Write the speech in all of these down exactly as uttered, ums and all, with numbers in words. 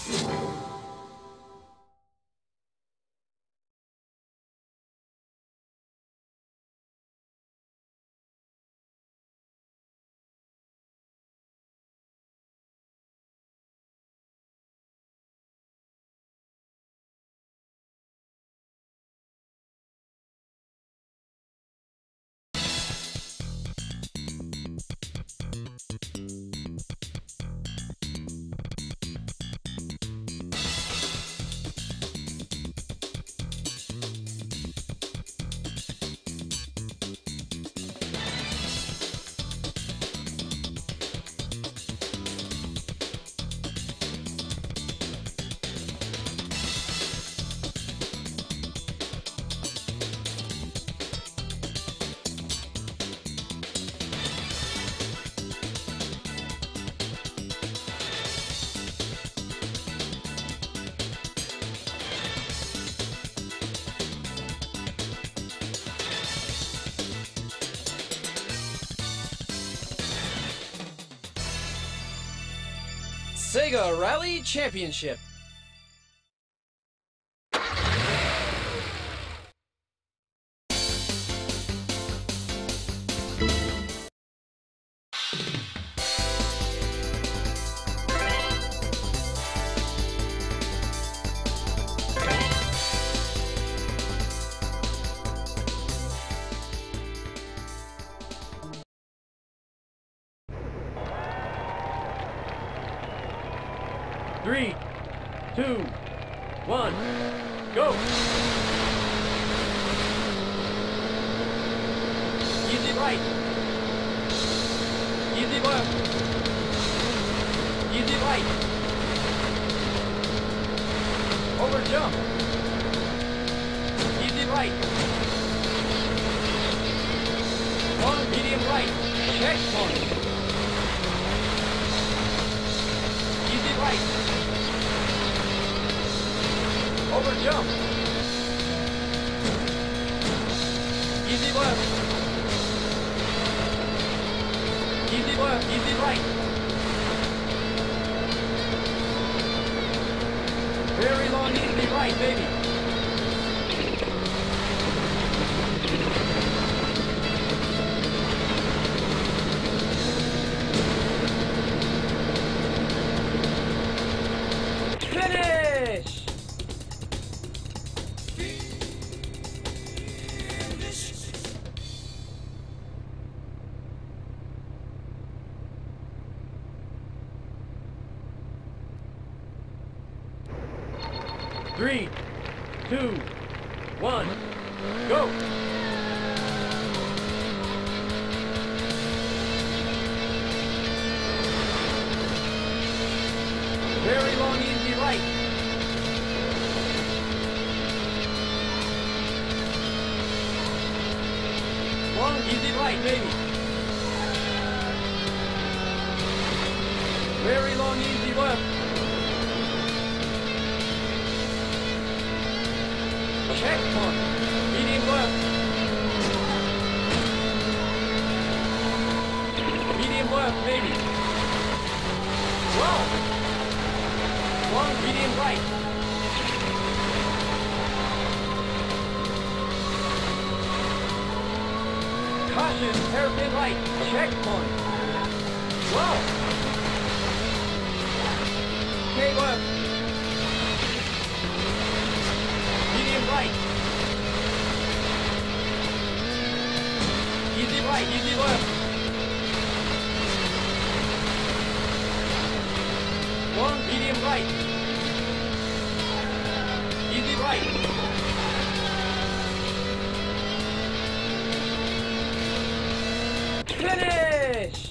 Sega Rally Championship. Three, two, one, go! Easy right. Easy left. Easy right. Over jump. Easy right. One medium right. Checkpoint. Easy right. Over jump. Easy left. Easy left, easy right. Very long, easy right, baby. Finish! Three, two, one, go! Very long, easy right. Long, easy right, baby. Very long, easy left. Checkpoint. Medium left. Medium left, baby. Long. Long, medium right. Caution, hairpin right. Checkpoint. Wow. Okay, left. Medium right. Easy right, easy left. Long, medium right. Easy right. Finish!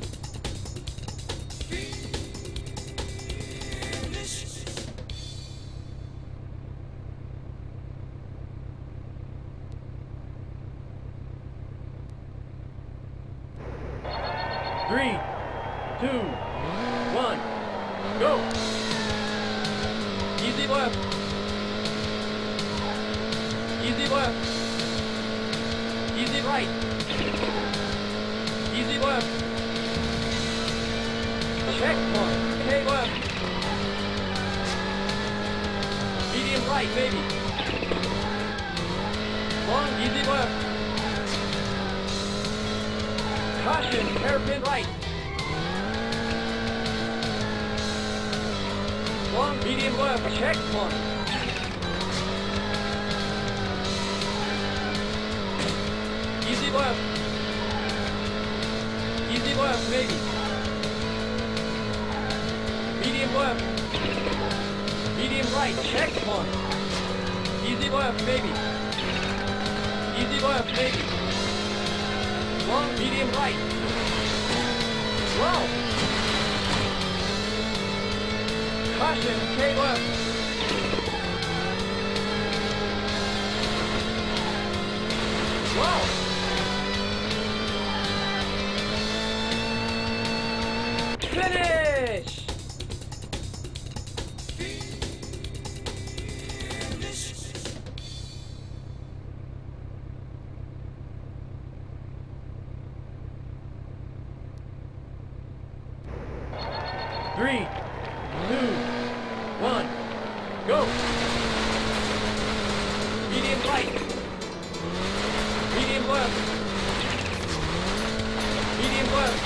Three, two, one, go! Easy left. Easy left. Easy right. Easy left. Checkpoint. Okay, left. right, maybe. Long, easy left. Caution, hairpin right. Long, medium left, check one. Easy left. Easy left, maybe. Medium left. Medium right, check one. Easy left, maybe. Easy left, maybe. Long, medium right. Wow. Caution, K left. Wow. Finish! Three, two, one, go! Medium right. Medium left. Medium left.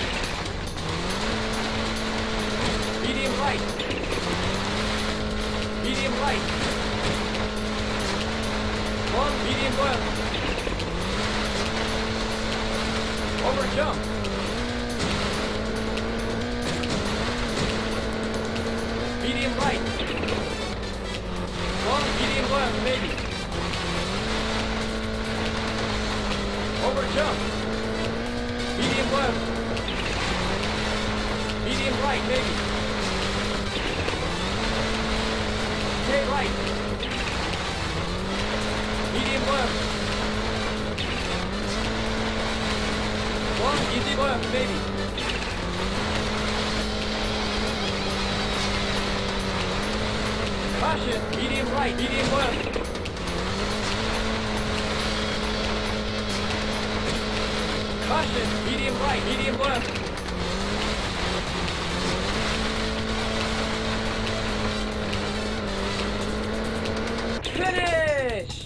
Medium right. Medium right. Long, medium left. Over jump. Medium right. Long, medium left, maybe. Over jump. Medium left. Medium right, maybe. Stay right. Medium left. Long, easy left, maybe. Caution, medium right, medium left. Caution, medium right, medium left. Finish!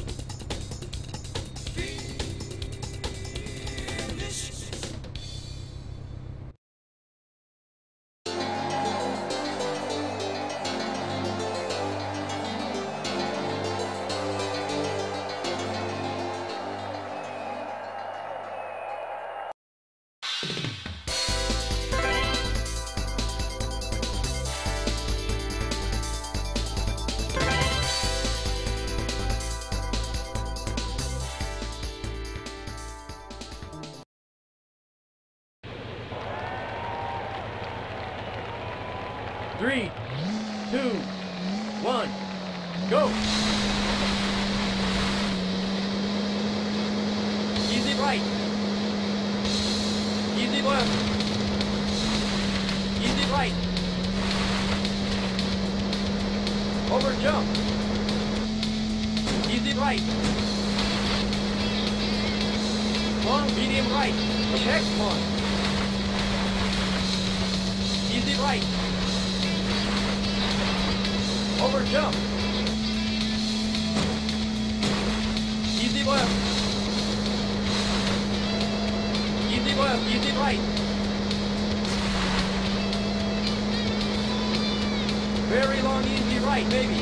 Three, two, one, go! Easy right. Easy left. Easy right. Over jump. Easy right. Long, medium right. Check one. Easy right. Over jump. Easy left. Easy left, easy right. Very long, easy right, maybe.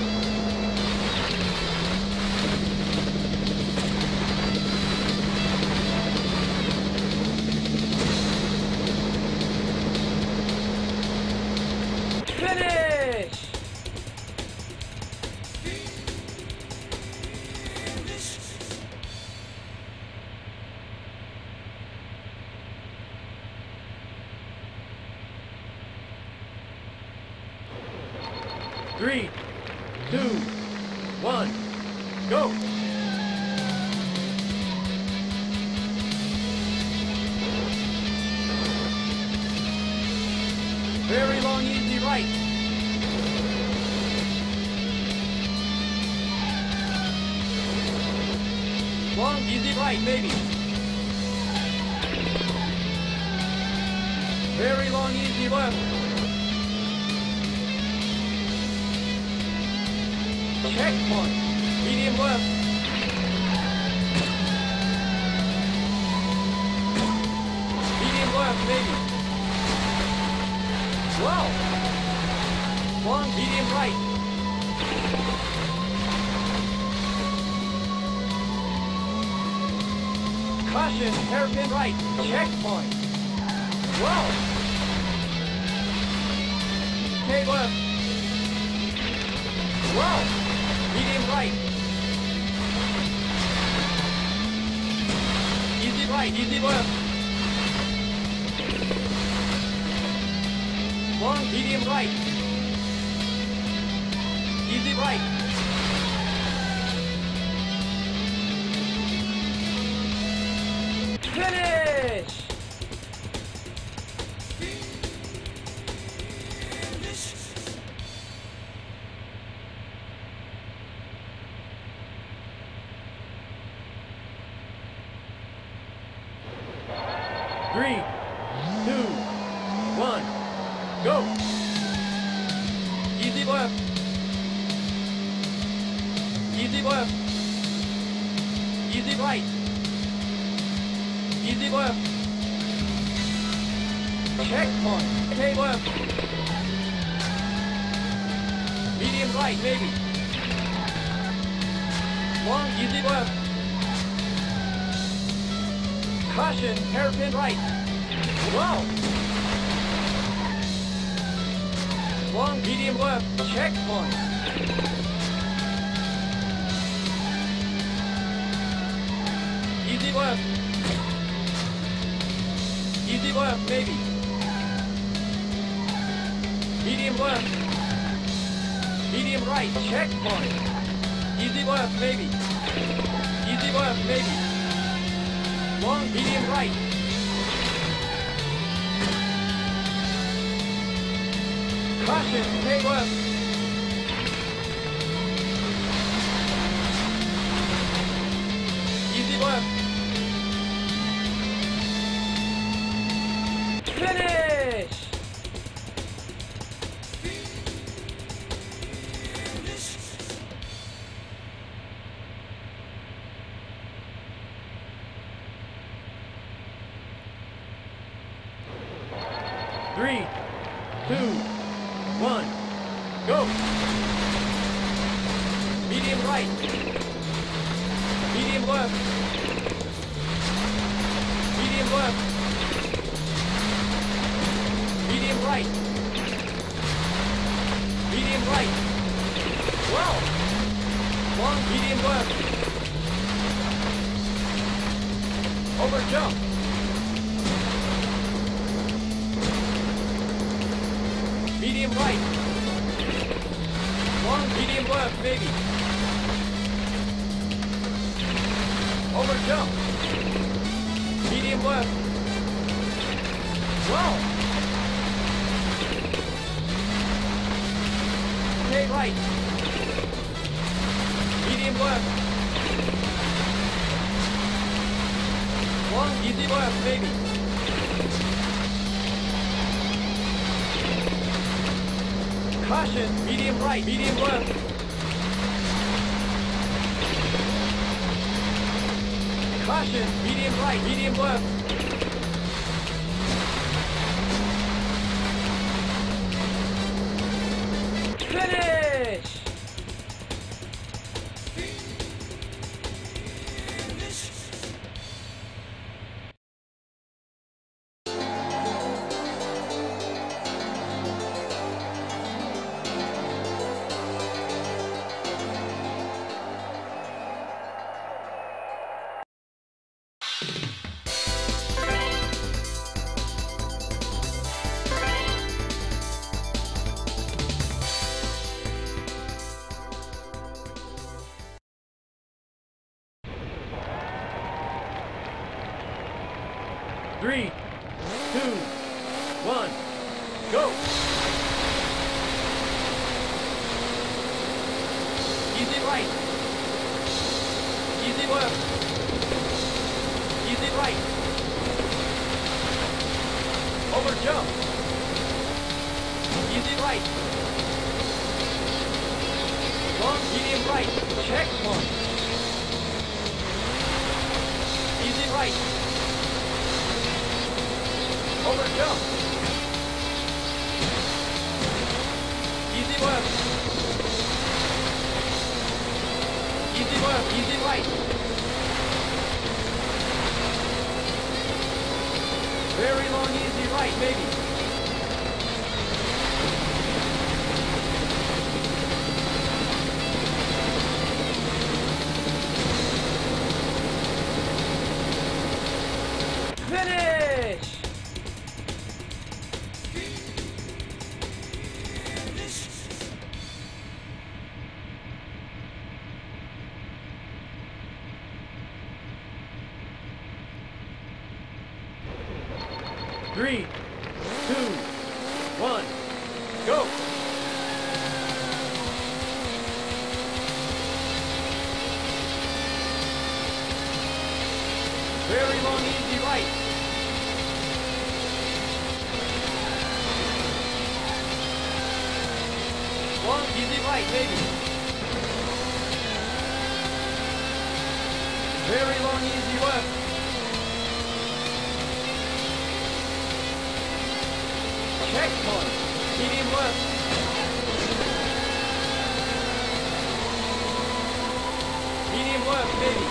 Finish! Three, two, one, go! Very long, easy right. Long, easy right, maybe. Very long, easy left. checkpoint. Medium left. Medium left, maybe. Wow. Long, medium right. Caution, hairpin right. Checkpoint. Wow. Okay, left. Wow. Medium right. Easy right, easy left. Long, medium right. Easy right. Finish! Three, two, one, go! Easy left. Easy left. Easy right. Easy left. Checkpoint. Okay, left. Medium right, maybe. Long, easy left. Caution, hairpin right. Wow. Long, medium left. Checkpoint. Easy left. Easy left, maybe. Medium left. Medium right, checkpoint. Easy left, maybe. Easy left, maybe. Long, medium right. Caution, stay left. Easy left. Finish! Three, two, one, go! Medium right. Medium left. Medium left. Medium right. Medium right. Wow! Long, medium left. Over jump. Medium right. Long, medium left, maybe. Over jump. Medium left. Wow! Okay, right. Medium left. Long, easy left, maybe. Caution, medium right, medium left. Caution, medium right, medium left. Finish! Three, two, one, go! Easy right. Easy left. Easy right. Over jump. Easy right. Long, medium right. Check point. Easy right. Over jump. Easy left. Easy left, easy right. Very long, easy right, maybe. Finish! Three, two, one, go! Very long, easy right. Long, easy right, maybe. Very long, easy left. Checkpoint. Medium left. Medium left, maybe.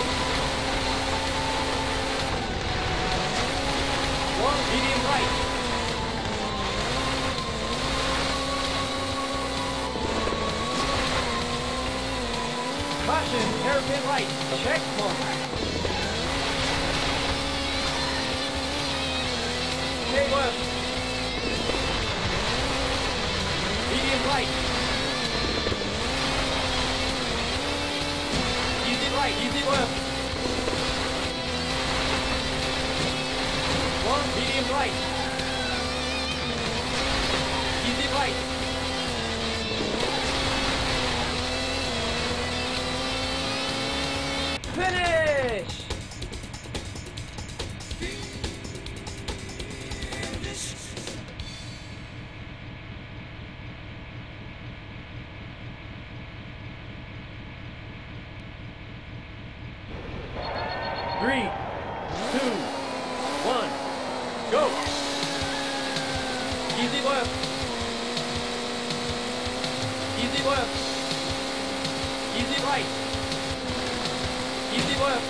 Long, medium right. Caution, hairpin right. Checkpoint. Okay, left. Medium right. Easy right, easy left. Long, medium right. Easy right. Finish! Three, two, one, go! Easy left. Easy left. Easy right. Easy left.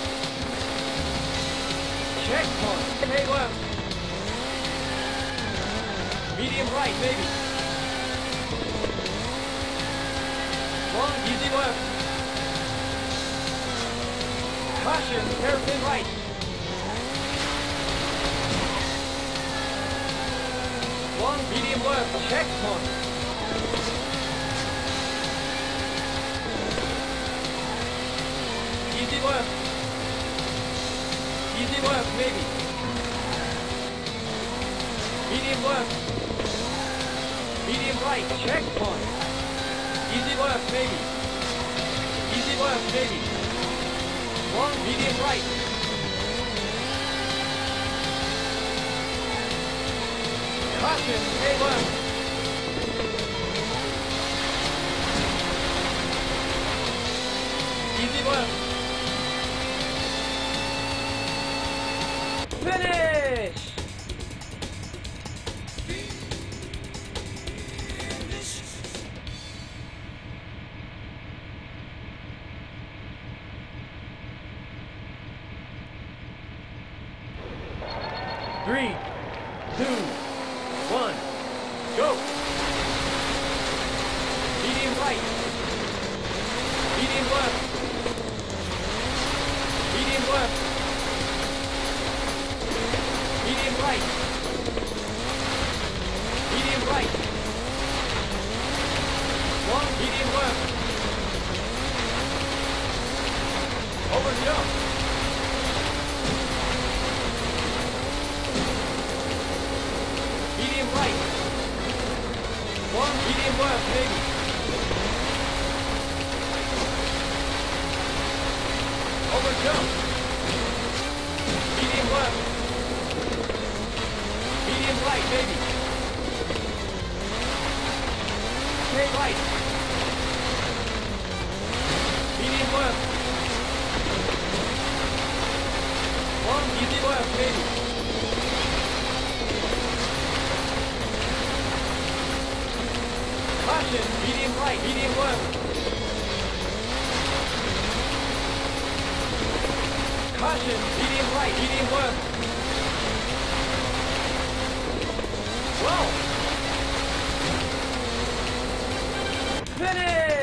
Checkpoint. Okay, left. Medium right, maybe. Long, easy left. Caution, hairpin right. Long, medium left, checkpoint. Easy left. Easy left, maybe. Medium left. Medium right, checkpoint. Easy left, maybe. Easy left, maybe. Long, medium right. Caution, stay left. Easy left. Finish! Three, two, one, go! Medium right. Medium left. Medium left. Medium right. Medium right. Long, medium left. Over jump. Medium right. Long, medium left, maybe. Over jump. Medium left. Medium right, maybe. Okay, right. Caution, medium right, medium left. Caution, medium right, medium left. twelve. Finish!